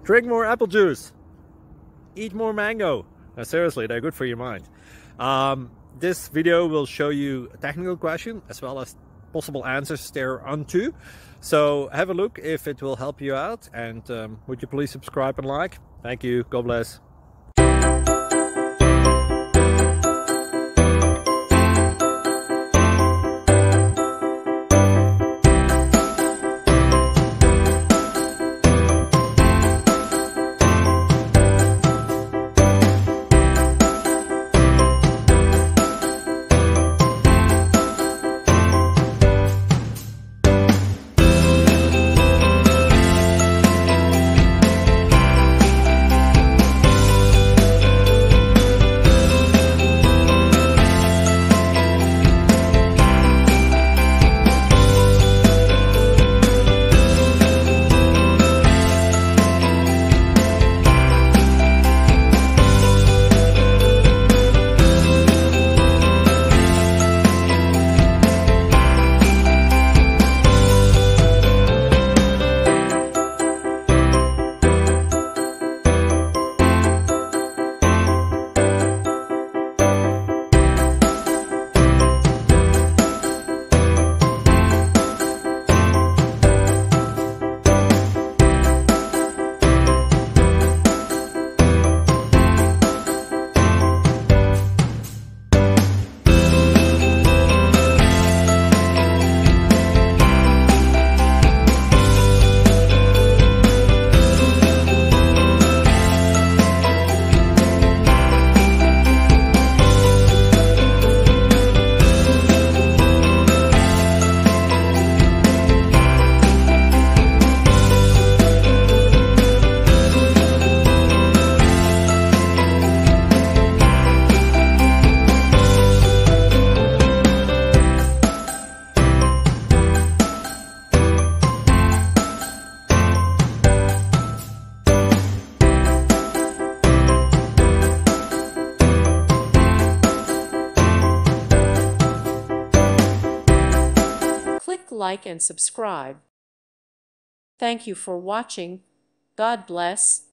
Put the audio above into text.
Drink more apple juice. Eat more mango. Now, seriously, they're good for your mind. This video will show you a technical question as well as possible answers thereunto. So have a look if it will help you out, and would you please subscribe and like? Thank you. God bless. Click like and subscribe. Thank you for watching. God bless.